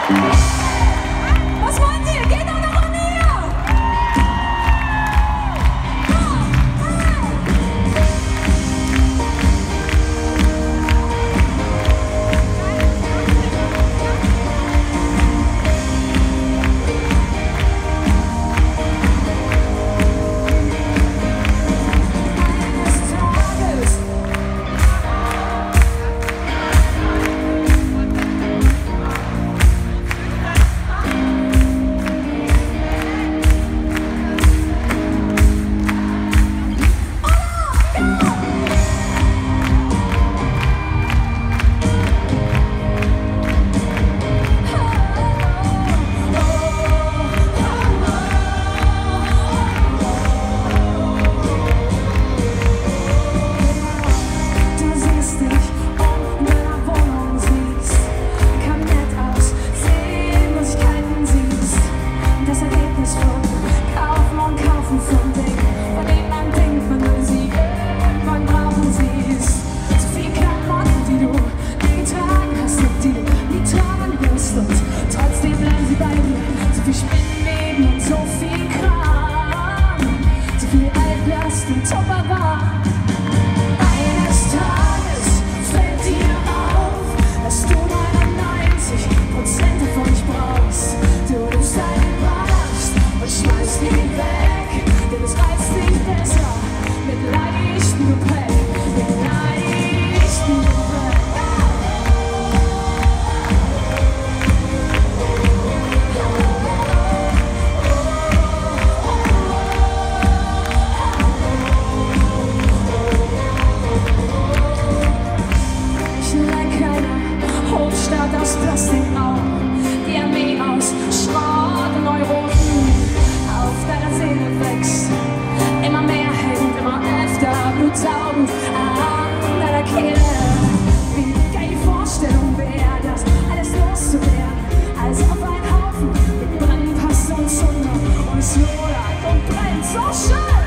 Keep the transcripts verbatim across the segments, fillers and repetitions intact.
Was wollt ihr? Geht doch noch an ihr! Aus Plastik auch, die Armee aus Schrott und Neurosen auf deiner Seele wächst. Immer mehr hängt, immer öfter blutsaugend an deiner Kehle. Wie geil die Vorstellung wäre, das alles loszuwerden, alles auf einen Haufen mit Brennpaste und Zunder und es lodert und brennt so schön.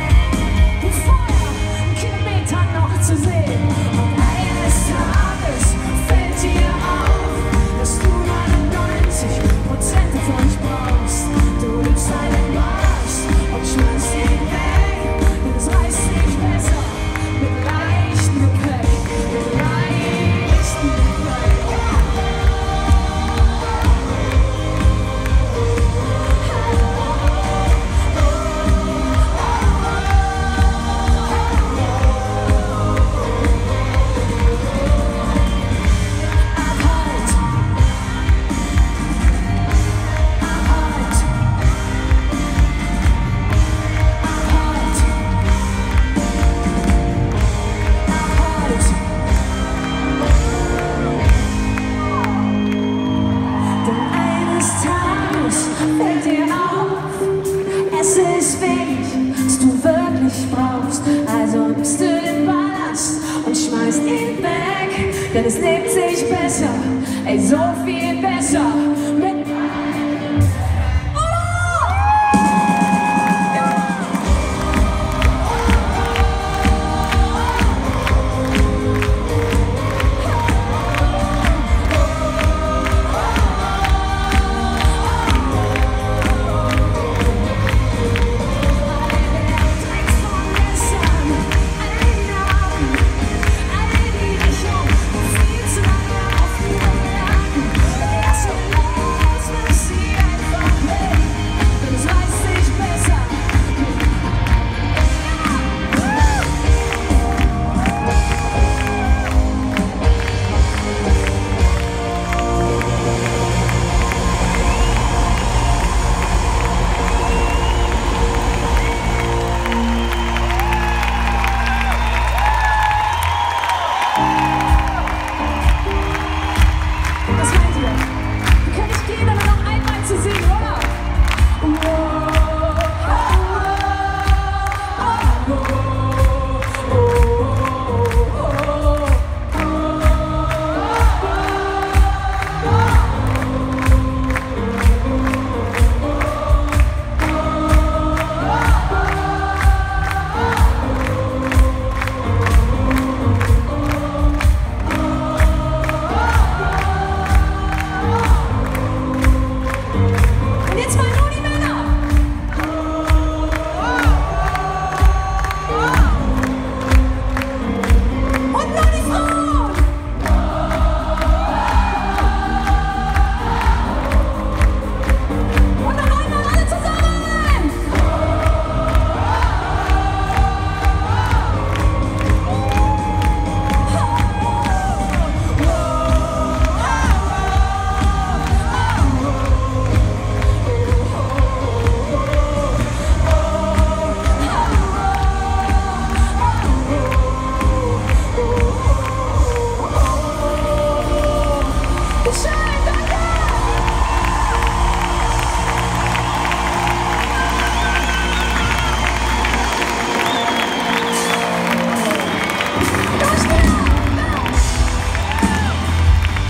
Und Feuer, einen Kilometer noch zu sehen und eines Tages fällt dir auf, dass du neunundneunzig Prozent davon nicht brauchst. Du nimmst deinen Mast und schmeißt ihn weg, denn es reißt sich besser mit leichtem Gepäck, mit leichtem Gepäck. Fällt dir auf, es ist wenig, was du wirklich brauchst. Also nimmst du den Ballast und schmeißt ihn weg, denn es lebt sich besser, ey, so viel besser.